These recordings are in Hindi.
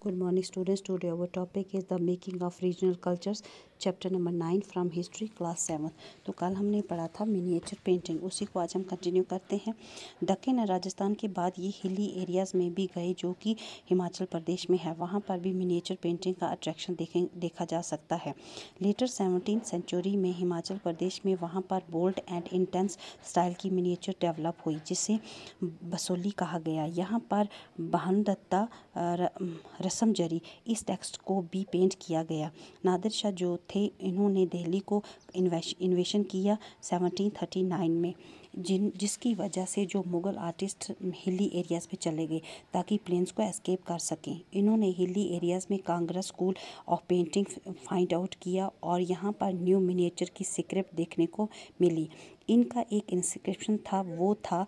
Good morning students. Today our topic is the making of regional cultures, chapter number 9 from history class 7. तो कल हमने पढ़ा था मिनिएचर पेंटिंग, उसी को आज हम कंटिन्यू करते हैं। दक्कन और राजस्थान के बाद ये हिली एरियाज़ में भी गए जो कि हिमाचल प्रदेश में है, वहाँ पर भी मिनिएचर पेंटिंग का अट्रैक्शन देखा जा सकता है। लेटर 17th सेंचुरी में हिमाचल प्रदेश में वहाँ पर बोल्ड एंड इंटेंस स्टाइल की मिनिएचर डेवलप हुई जिसे बसोली कहा गया। यहाँ पर भानुदत्ता रसम जरी इस टेक्स्ट को भी पेंट किया गया। नादिर शाह जो थे इन्होंने दिल्ली को इन्वेशन किया 1739 में, जिसकी वजह से जो मुग़ल आर्टिस्ट हिली एरियाज़ में चले गए ताकि प्लेन्स को एस्केप कर सकें। इन्होंने हिली एरियाज़ में Kangra school of painting find out किया और यहाँ पर न्यू मिनिएचर की स्क्रिप्ट देखने को मिली। इनका एक इंस्क्रिप्शन था, वो था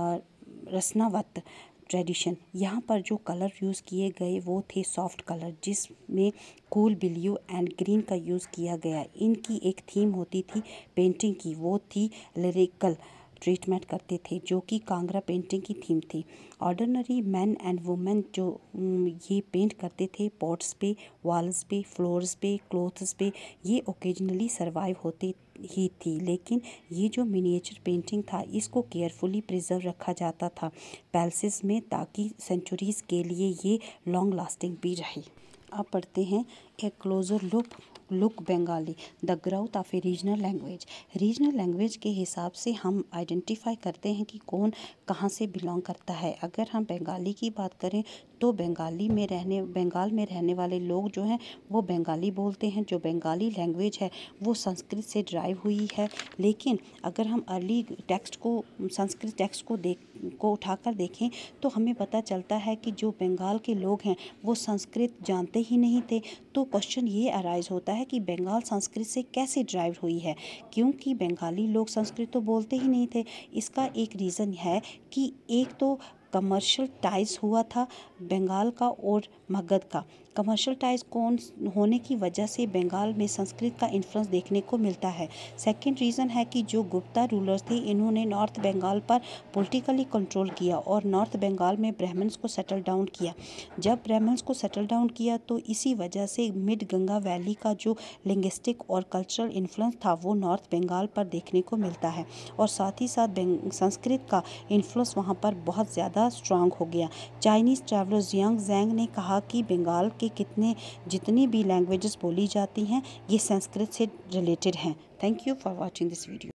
रसनावत ट्रेडिशन। यहाँ पर जो कलर यूज़ किए गए वो थे सॉफ्ट कलर, जिसमें कूल ब्लू एंड ग्रीन का यूज़ किया गया। इनकी एक थीम होती थी पेंटिंग की, वो थी लिरिकल ट्रीटमेंट करते थे, जो कि कांगड़ा पेंटिंग की थीम थी। ऑर्डिनरी मैन एंड वुमेन जो ये पेंट करते थे पॉट्स पे, वॉल्स पे, फ्लोर्स पे, क्लोथ्स पे, ये ओकेजनली सर्वाइव होते ही थी। लेकिन ये जो मिनिएचर पेंटिंग था इसको केयरफुली प्रिजर्व रखा जाता था पैलेसेस में, ताकि सेंचुरीज़ के लिए ये लॉन्ग लास्टिंग भी रहे। अब पढ़ते हैं a closer look Bengali, the growth of a regional language. Regional language के हिसाब से हम आइडेंटिफाई करते हैं कि कौन कहाँ से बिलोंग करता है। अगर हम बंगाली की बात करें तो बंगाल में रहने वाले लोग जो हैं वो बंगाली बोलते हैं। जो बंगाली लैंग्वेज है वो संस्कृत से ड्राइव हुई है। लेकिन अगर हम अर्ली टेक्स्ट को, संस्कृत टेक्स्ट को उठाकर देखें तो हमें पता चलता है कि जो बंगाल के लोग हैं वो संस्कृत जानते ही नहीं थे। तो क्वेश्चन ये अराइज होता है कि बंगाल संस्कृत से कैसे ड्राइव हुई है, क्योंकि बंगाली लोग संस्कृत तो बोलते ही नहीं थे। इसका एक रीज़न है कि एक तो कमर्शियल टाइज हुआ था बंगाल का और मगध का। कमर्शियल टाइज कौन होने की वजह से बंगाल में संस्कृत का इन्फ्लुएंस देखने को मिलता है। सेकंड रीज़न है कि जो गुप्ता रूलर्स थे इन्होंने नॉर्थ बंगाल पर पॉलिटिकली कंट्रोल किया और नॉर्थ बंगाल में ब्राह्मण्स को सेटल डाउन किया। जब ब्राह्मण्स को सेटल डाउन किया तो इसी वजह से मिड गंगा वैली का जो लिंग्विस्टिक और कल्चरल इन्फ्लुएंस था वो नॉर्थ बंगाल पर देखने को मिलता है, और साथ ही साथ संस्कृत का इन्फ्लुएंस वहाँ पर बहुत ज़्यादा स्ट्रांग हो गया। चाइनीज़ ट्रैवलर जियांग ज़ैंग ने कहा कि बंगाल के जितनी भी लैंग्वेजेस बोली जाती हैं ये संस्कृत से रिलेटेड हैं। Thank you for watching this video.